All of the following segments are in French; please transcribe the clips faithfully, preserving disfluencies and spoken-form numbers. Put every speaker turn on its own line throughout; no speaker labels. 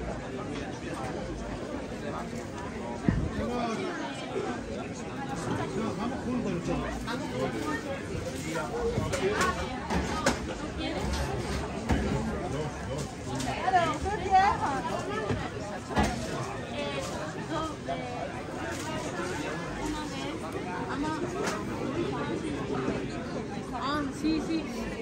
Ah, sì, sì.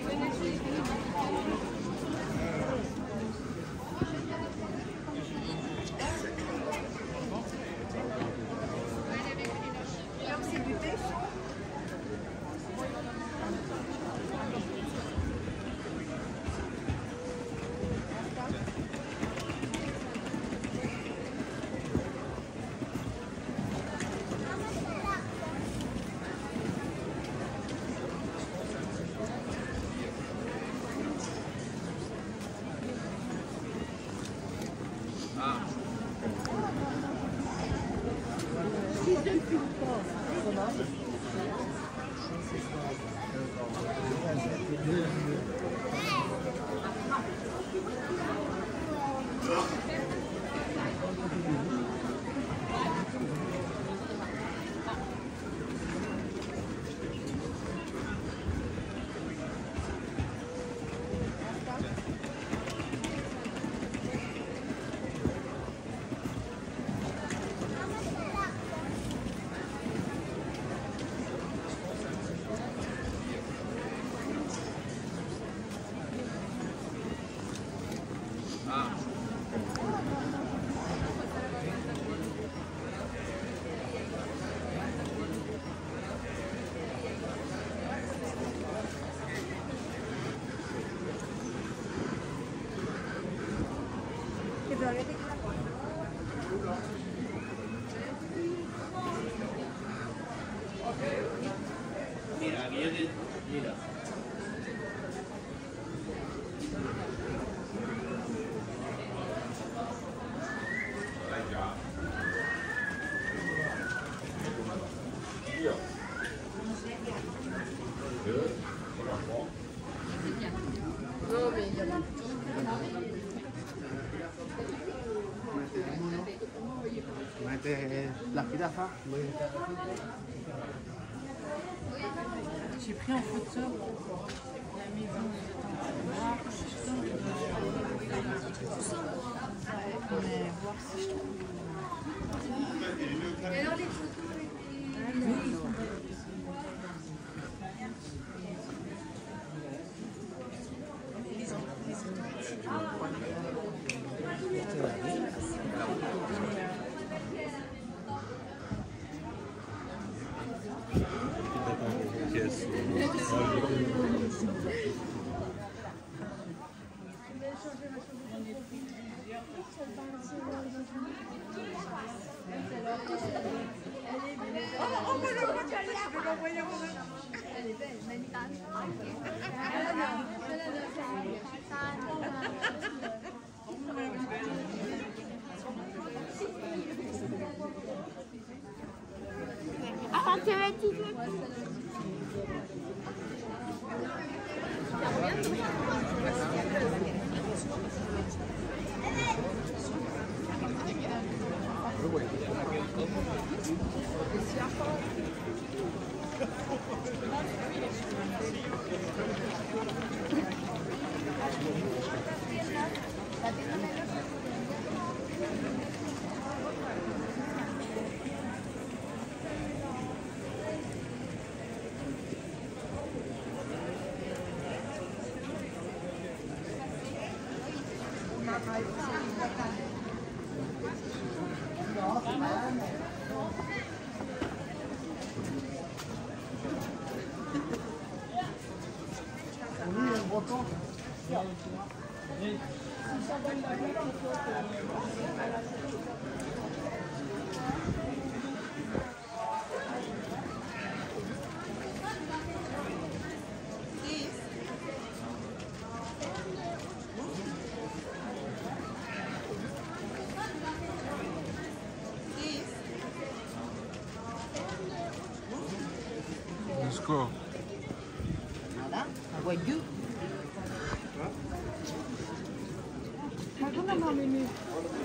Mira, viene, mira.
Non, mais il y a
la filafa.
J'ai pris en photo la maison de mais voir si je trouve. Et alors les photos
Ah, c'est vrai, tu veux.
Let's go.
Voilà, un voyou.
Ma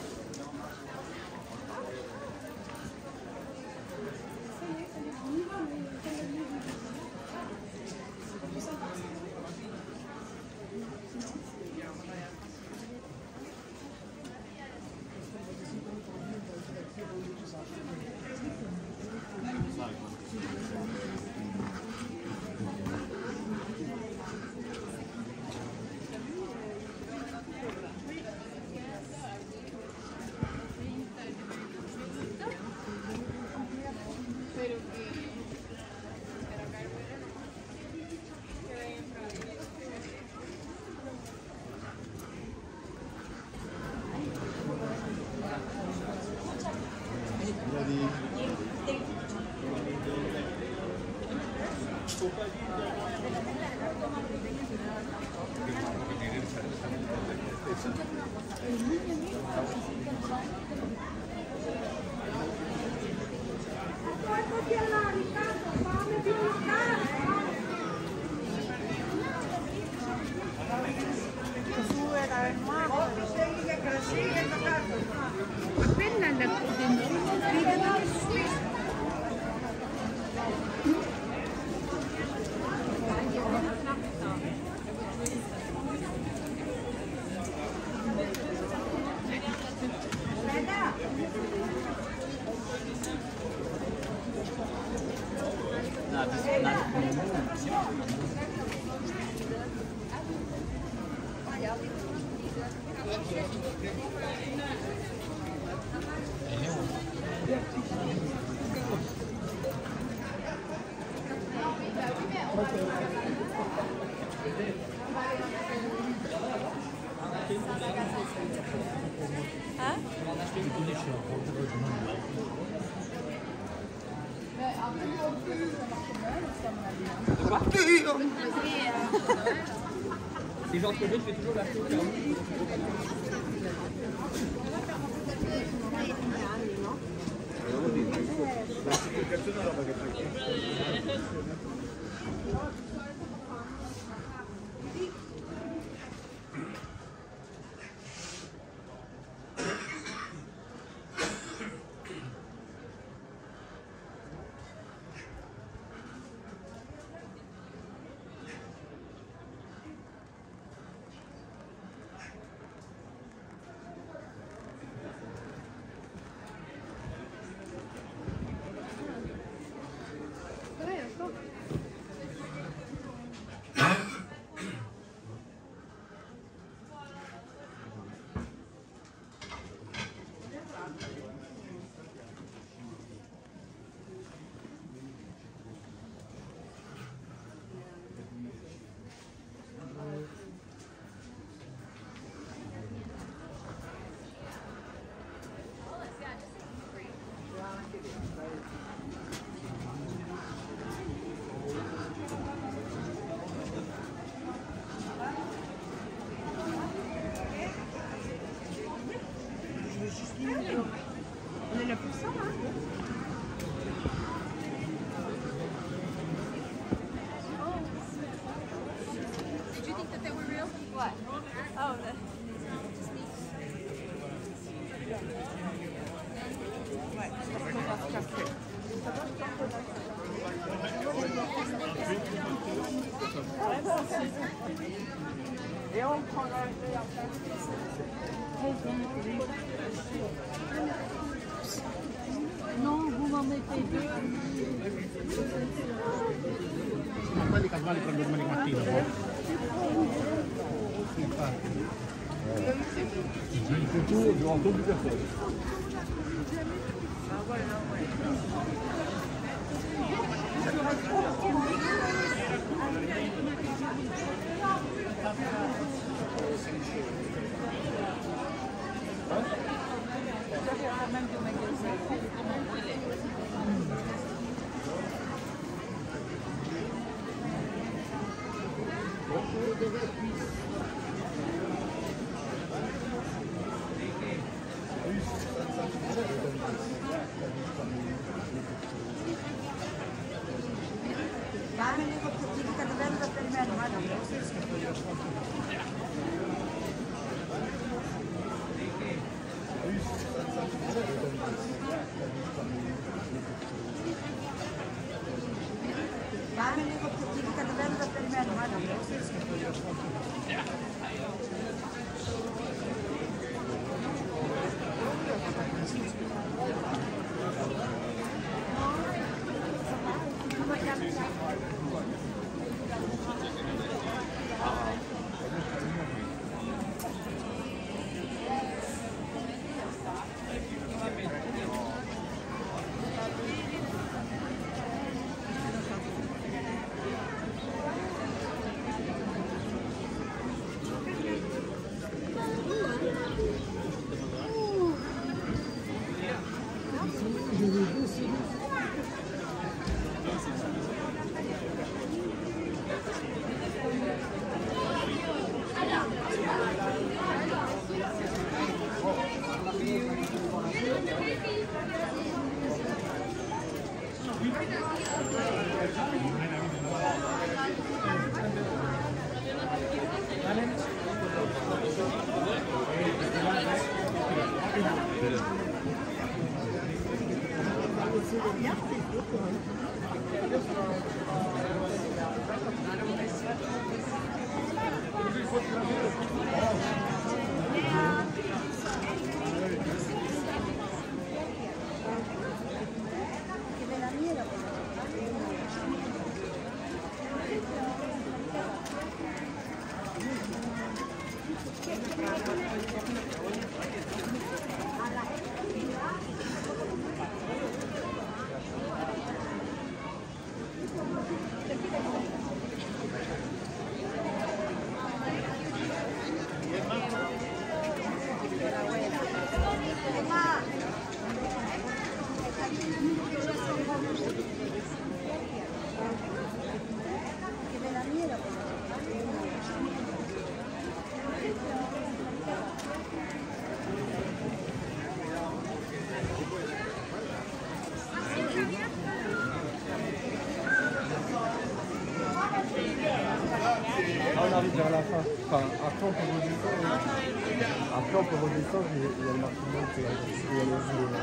Si j'en trouve d'autres, je fais toujours la photo.
On est là pour ça, hein? Did you think that they were real? What? Oh, the...
Et on prend l'enlever après.
Non, vous m'en mettez deux.
Ma quelli cavalli per domani mattina, no? Infatti. Il tuo devo subito fuori.
Family,
Enfin, après on peut redescendre. Après on peut redescendre, il y a il y a le marquement qui est là. Il y a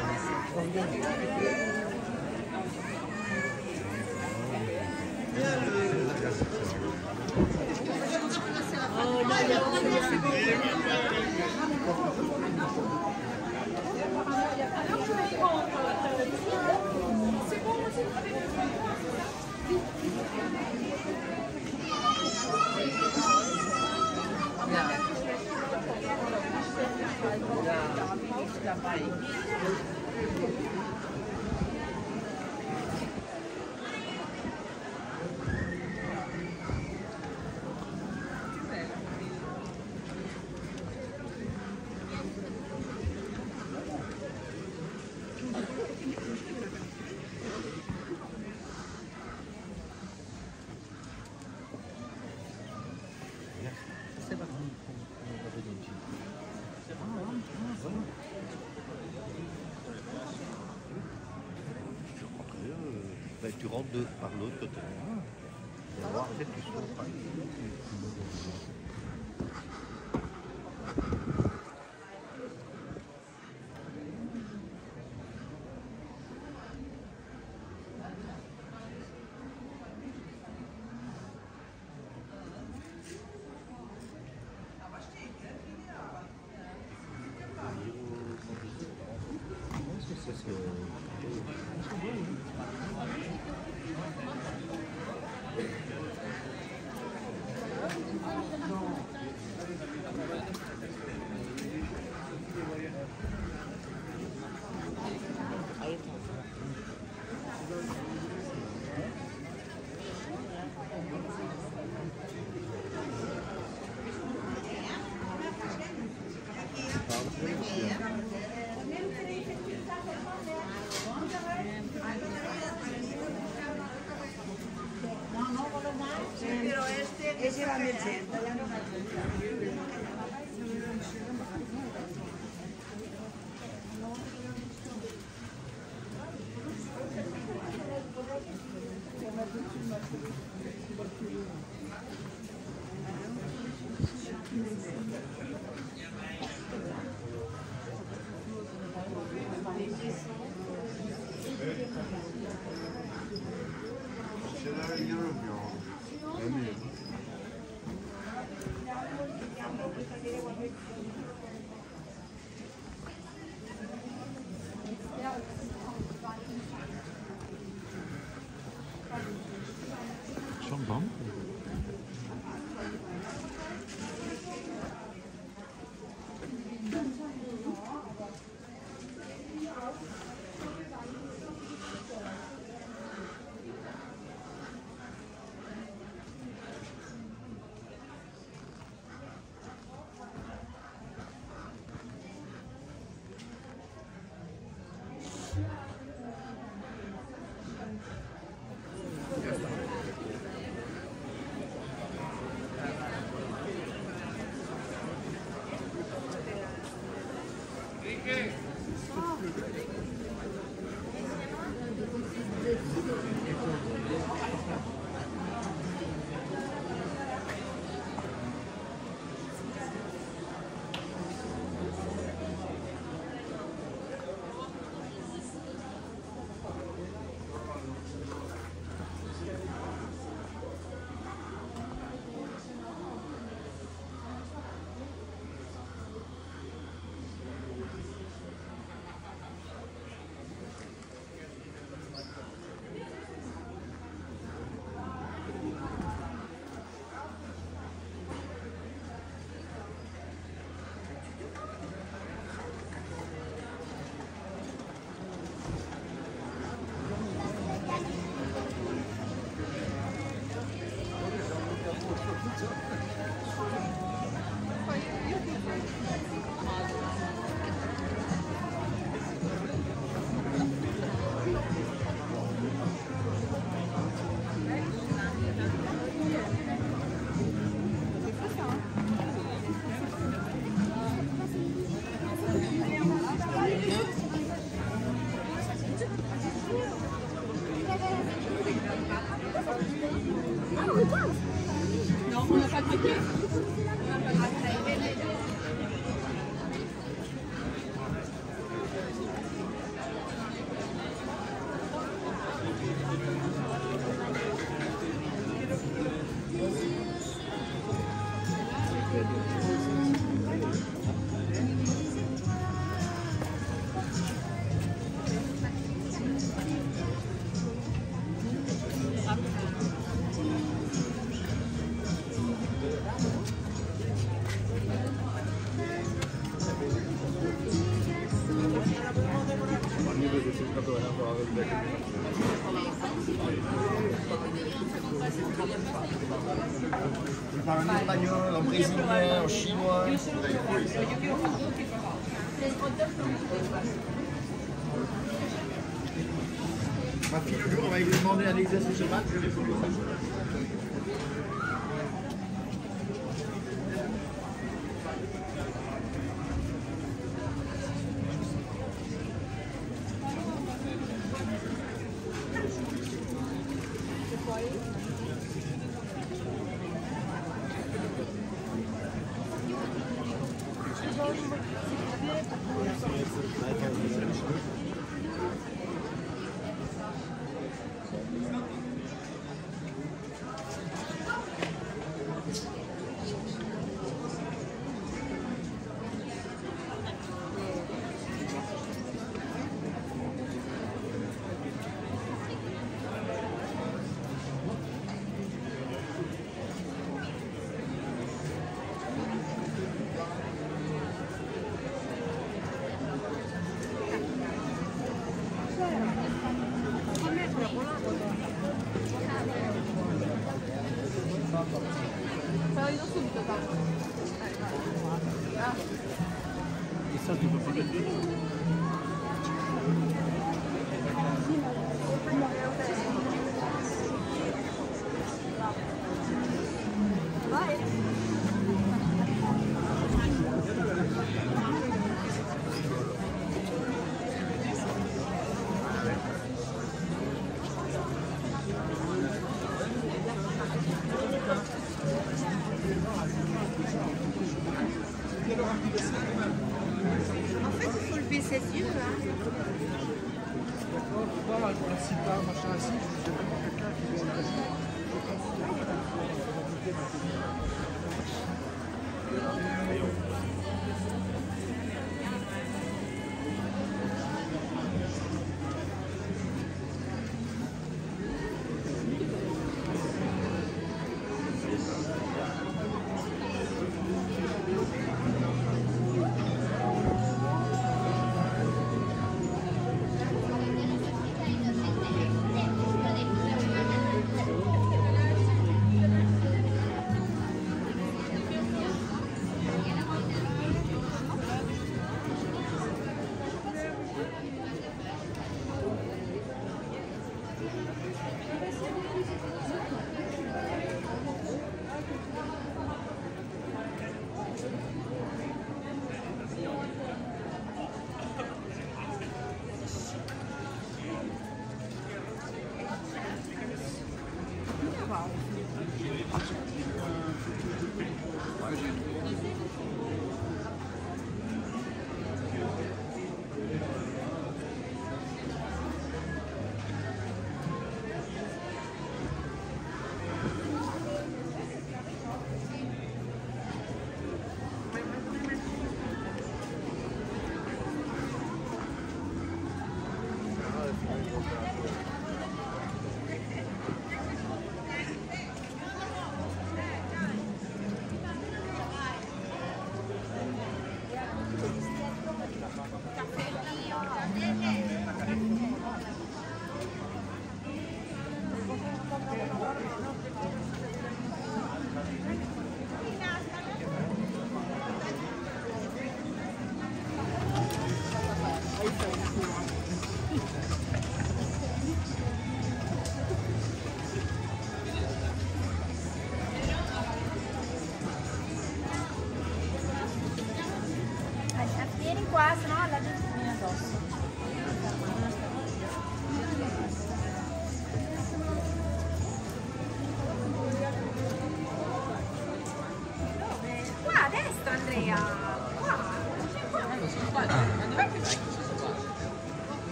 Ben, tu rentres de, par l'autre côté. Tu vas voir, peut-être que tu sois pas.
Ese va a merced, ya no
Chambon.
Je parle en espagnol, en brésilien, en chinois.
Ma fille, le jour, on va lui demander un exercice de maths, je vais pour lui faire.
Et ça, tu peux pas mettre dedans.
En fait, il faut lever ses yeux là.
D'accord, tu vois, là, pour la cita, machin ainsi, c'est vraiment quelqu'un qui vient de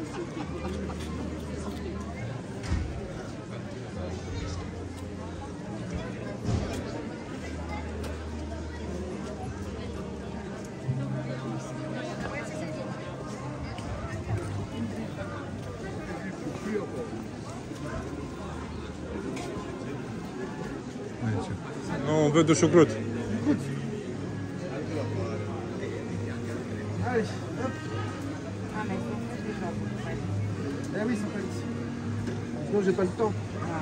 Non, on veut de chocolat.
Allez, hop. Eh oui, c'est pas ici. Sinon, j'ai pas le temps.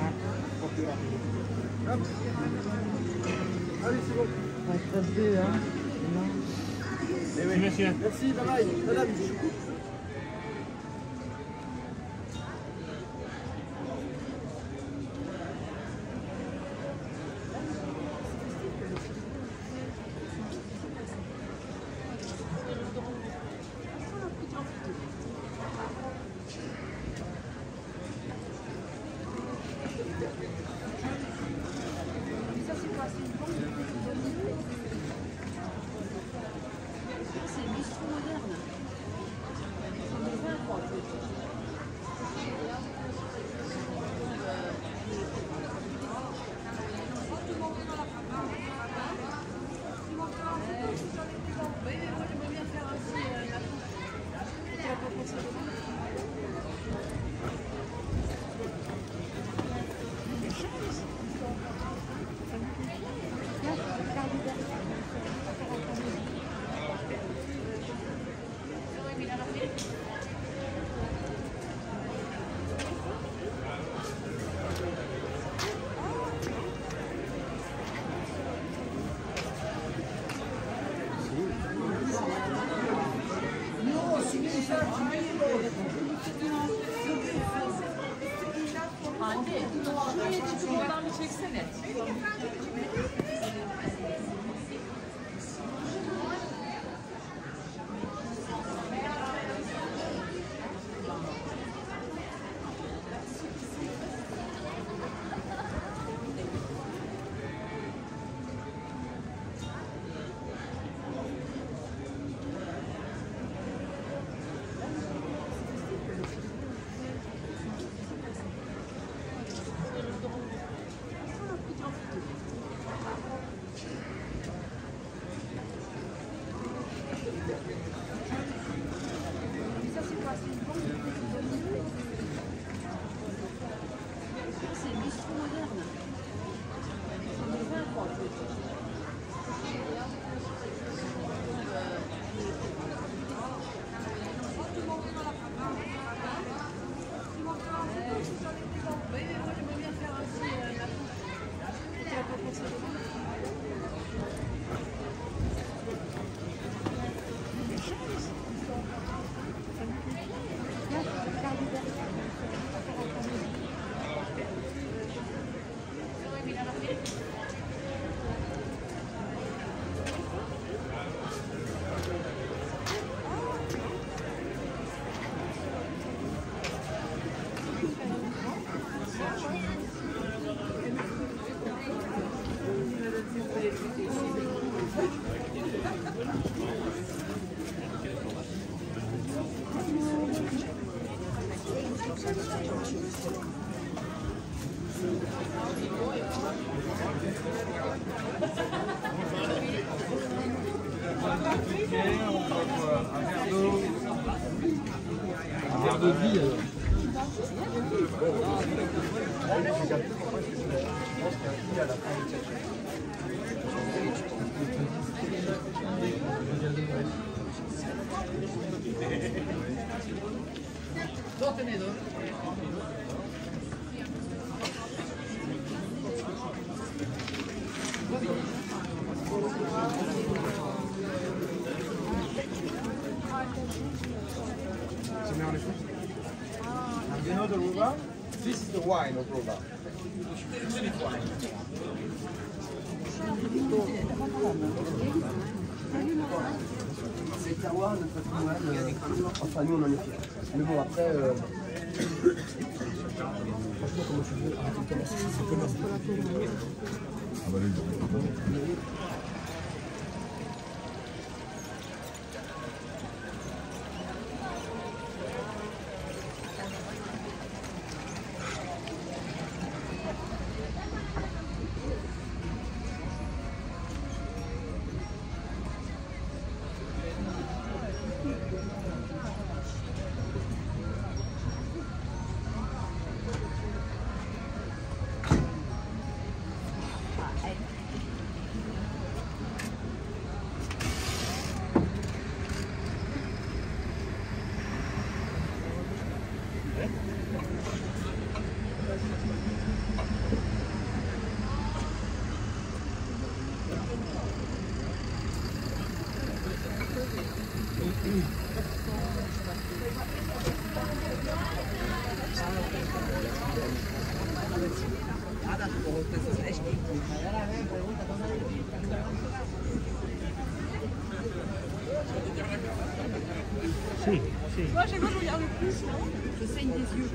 Hop. Allez, c'est bon.
On va faire deux, hein.
Eh oui, monsieur. Merci, bye bye. Madame, je coupe.
Anne, şuraya çıkıp oradan bir çeksene.
Un verre de vie alors.
You know the rhubarb? This is the wine of rhubarb.
C'est le terroir, notre patrimoine, euh, enfin nous on en est fiers. Mais bon après, euh... franchement comment tu veux arrêter de commencer, c'est peu long. Ah bah lui, Si, si.
Moi, à chaque fois, je regarde le plus, non? Je saigne des yeux.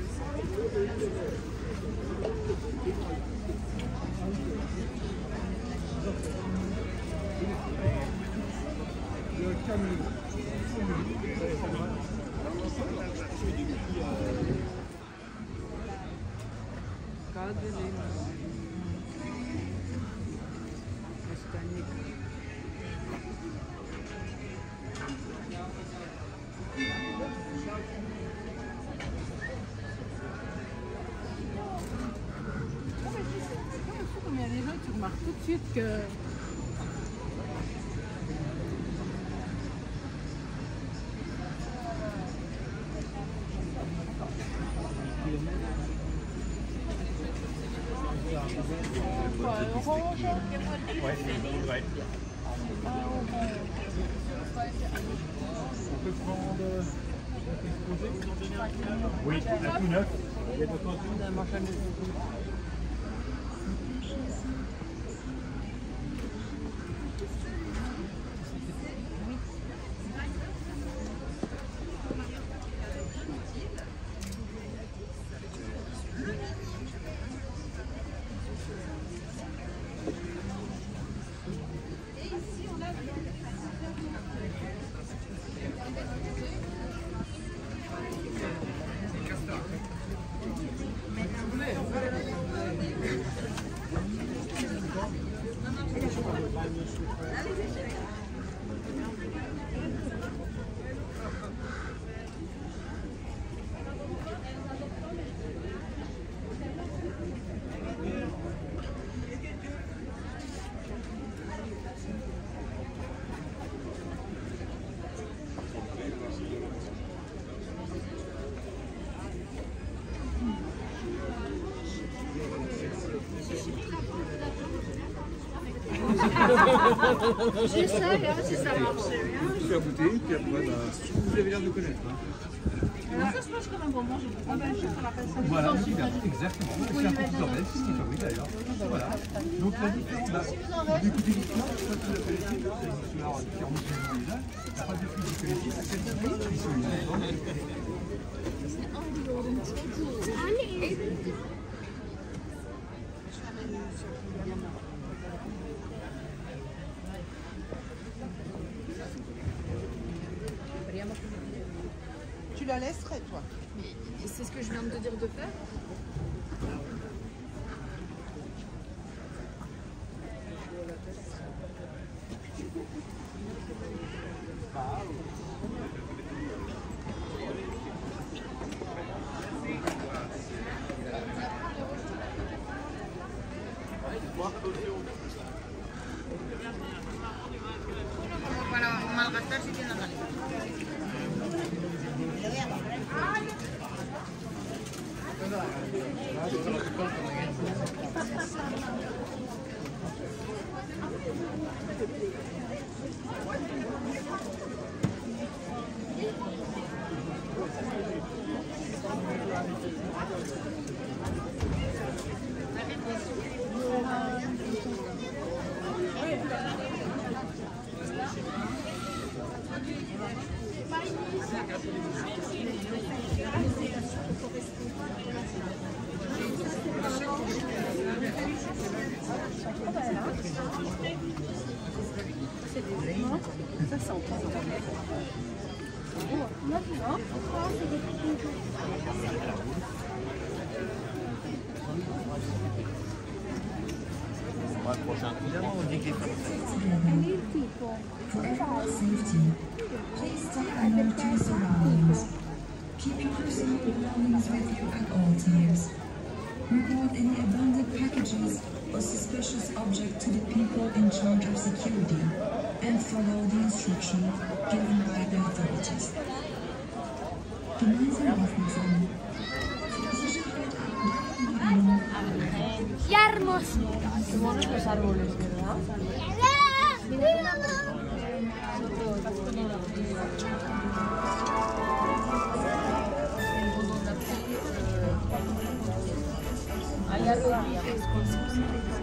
Il y a des gens qui remarquent tout de suite que orange.
Ouais, ouais. On peut prendre. Oui, un tout neuf. Il y a d'autres
Juste ça, regarde si ça marche.
Je vais goûter, puis après, bah, vous avez l'air de connaître. Hein.
Alors ça se mange comme un bonbon, je ah ben, je rappelle ça.
Voilà, exactement. C'est un petit orbel, c'est ce qui est d'ailleurs. Voilà. Donc la différence, bah, d'écouter l'histoire, ça c'est la qualité, c'est l'histoire qui remonte déjà. La pas de plus de qualité, c'est celle qui sont
Tu la laisserais, toi?
C'est ce que je viens de te dire de faire. Para malgastar si tiene la
Ça sent pas.
Moi, le prochain, évidemment, on dit qu'il faut.
For everyone's safety, please stay alert to your surroundings. Keep your personal belongings with you at all times. Report any abandoned packages or suspicious objects to the people in charge of security and follow the instructions given by the authorities. Gemeinsam aufmerksam. Für die Sicherheit
Yarmos. Se mueven los árboles, ¿verdad?
Merci.